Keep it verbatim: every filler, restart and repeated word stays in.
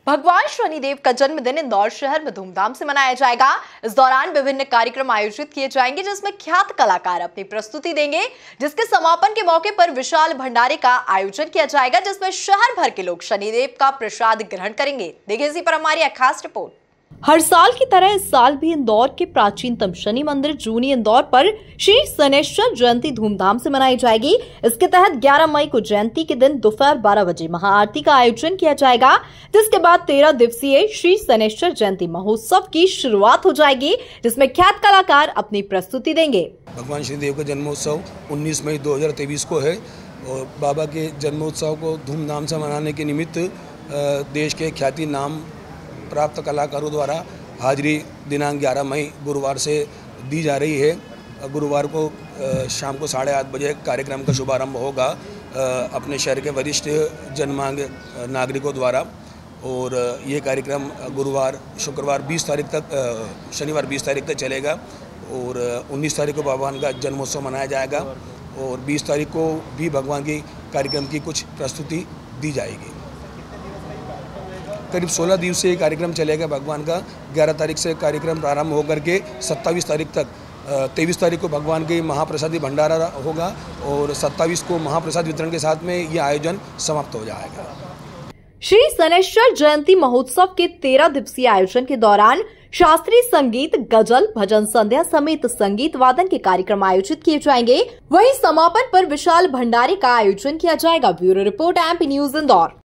भगवान शनिदेव का जन्मदिन इंदौर शहर में धूमधाम से मनाया जाएगा। इस दौरान विभिन्न कार्यक्रम आयोजित किए जाएंगे, जिसमें ख्यात कलाकार अपनी प्रस्तुति देंगे, जिसके समापन के मौके पर विशाल भंडारे का आयोजन किया जाएगा, जिसमें शहर भर के लोग शनिदेव का प्रसाद ग्रहण करेंगे। देखिए इसी पर हमारी एक खास रिपोर्ट। हर साल की तरह इस साल भी इंदौर के प्राचीनतम शनि मंदिर जूनी इंदौर पर श्री शनैश्वर जयंती धूमधाम से मनाई जाएगी। इसके तहत ग्यारह मई को जयंती के दिन दोपहर बारह बजे महाआरती का आयोजन किया जाएगा, जिसके बाद तेरह दिवसीय श्री शनैश्वर जयंती महोत्सव की शुरुआत हो जाएगी, जिसमें ख्यात कलाकार अपनी प्रस्तुति देंगे। भगवान शनिदेव का जन्मोत्सव उन्नीस मई दो हजार तेईस को है और बाबा के जन्मोत्सव को धूमधाम से मनाने के निमित्त देश के ख्याति नाम प्राप्त कलाकारों द्वारा हाजिरी दिनांक ग्यारह मई गुरुवार से दी जा रही है। गुरुवार को शाम को साढ़े आठ बजे कार्यक्रम का शुभारंभ होगा अपने शहर के वरिष्ठ जनमांग नागरिकों द्वारा, और ये कार्यक्रम गुरुवार शुक्रवार बीस तारीख तक शनिवार बीस तारीख तक चलेगा और उन्नीस तारीख को भगवान का जन्मोत्सव मनाया जाएगा और बीस तारीख को भी भगवान की कार्यक्रम की कुछ प्रस्तुति दी जाएगी। करीब सोलह दिवसीय कार्यक्रम चलेगा भगवान का। ग्यारह तारीख से कार्यक्रम प्रारंभ होकर के सत्ताईस तारीख तक, तेईस तारीख को भगवान के महाप्रसादी भंडारा होगा और सत्ताईस को महाप्रसाद वितरण के साथ में ये आयोजन समाप्त हो जाएगा। श्री शनैश्वर जयंती महोत्सव के तेरह दिवसीय आयोजन के दौरान शास्त्रीय संगीत, गजल, भजन संध्या समेत संगीत वादन के कार्यक्रम आयोजित किए जाएंगे। वहीं समापन पर विशाल भंडारे का आयोजन किया जाएगा। Bureau report, MP news Indore.